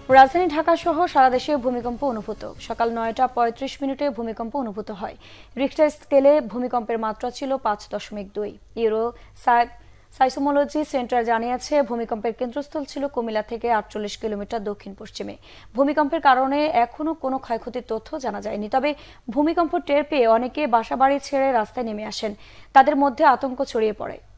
রাজধানী ঢাকা সহ সারা দেশে ভূমিকম্প অনুভূত। সকাল ৯টা ৩৫ মিনিটে ভূমিকম্প অনুভূত হয়। রিক্টার স্কেলে ভূমিকম্পের মাত্রা ছিল ৫.২। ইউরো সাইসমোলজি সেন্টার জানিয়েছে ভূমিকম্পের কেন্দ্রস্থল ছিল কুমিল্লা থেকে ৪৮ কিলোমিটার দক্ষিণ পশ্চিমে। ভূমিকম্পের কারণে এখনো কোনো ক্ষয়ক্ষতির তথ্য জানা যায়নি। তবে ভূমিকম্প টের পেয়ে অনেকে বাসাবাড়ি ছেড়ে রাস্তায় নেমে আসেন। তাদের মধ্যে আতঙ্ক ছড়িয়ে পড়ে।